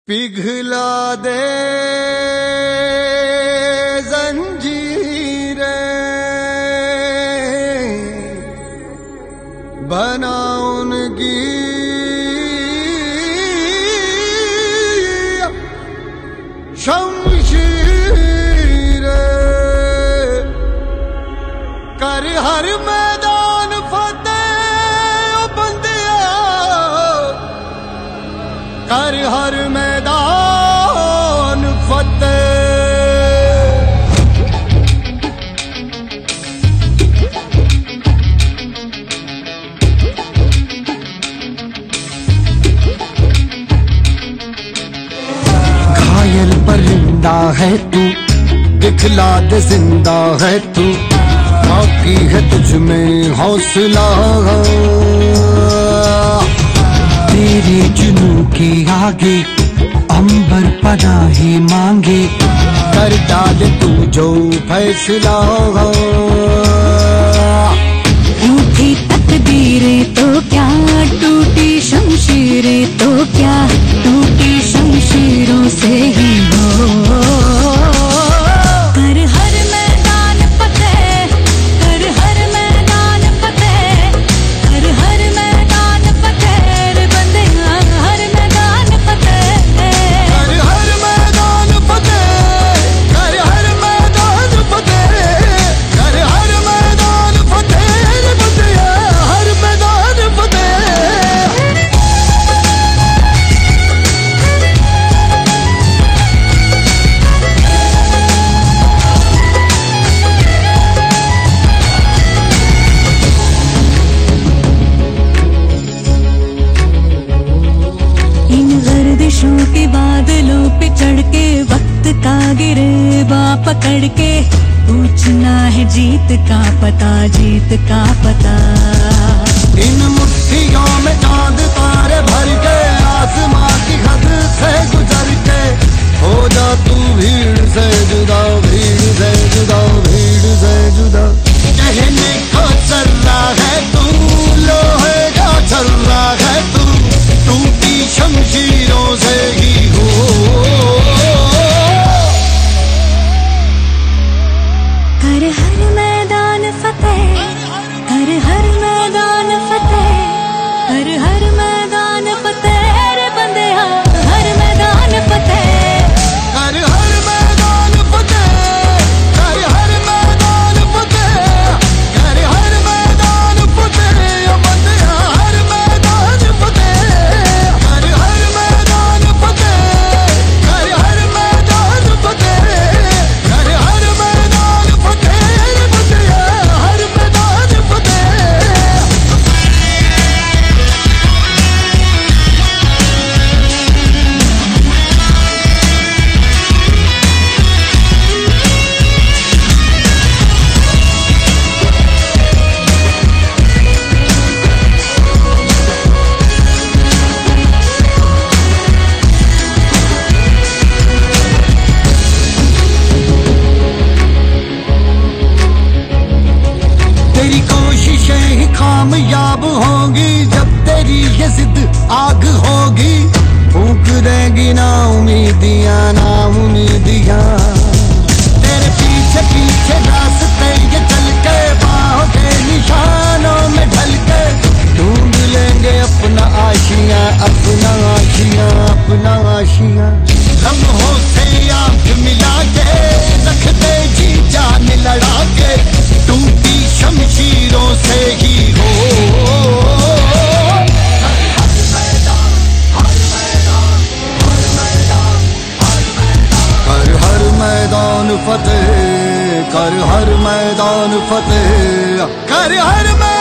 पिघला दे जंजीरें बना उनकी शमशीरें कर हर मैदान फतेह बंदिया कर हर मैदान फतेह। घायल परिंदा है तू, दिखला दे जिंदा है तू, बाकी है तुझ में हौसला। तेरे जुनू के आगे अंबर पनाही मांगे, कर डाल तू जो फैसला। रूठी तकदीरें तो क्या, टूटी शमशीरें तो क्या, टूटी शमशीरों से ही हो। कर हर मैदान फतेह, कर हर मैदान फतेह, कर हर मैदान फतेह रे बंदिया, हर मैदान फतेह। कर हर मैदान फतेह, कर हर मैदान फतेह, कर हर मैदान फतेह रे बंदिया, हर मैदान फतेह। इन गर्दिशों के बादलों पे चढ़ के, वक्त का गिरेबा पकड़ के, पूछना है जीत का पता, जीत का पता। इन मुट्ठियों में चांद तारे भर के, आसमां की हद से गुजर के, हो जा तू भीड़ से जुदा, भीड़ से जुदा, भीड़ से जुदा। कहने को चल रहा है तू, लोहे का चल रहा है तू, टूटी शमशीरों से ही हो। कर हर मैदान फतेह, कर हर मैदान फतेह, कर हर मैदान फतेह रे बंदिया, हर मैदान फतेह। कर हर मैदान फतेह, कर हर मैदान फतेह, कर हर मैदान फतेह बंदिया, हर मैदान फतेह। कर हर मैदान फतेह, कर हर मैदान फतेह, कर हर मैदान फतेह बंदिया, हर मैदान फतेह। तेरी कोशिशें ही कामयाब होंगी, जब तेरी ये जिद आग होगी, फूंक देगी ना उम्मीदियां, ना उम्मीदियां। तेरे पीछे पीछे रास्ते ये चल के, बाहों के निशानों में ढल के, ढूंढ लेंगे अपना आशियां, अपना आशियां, अपना आशियां। लम्हों से आंख मिला के, रख दे जी जान लड़ा के, टूटी शमशीरों से ही हो। कर हर मैदान फतेह, कर हर मैदान फतेह, कर हर मैदान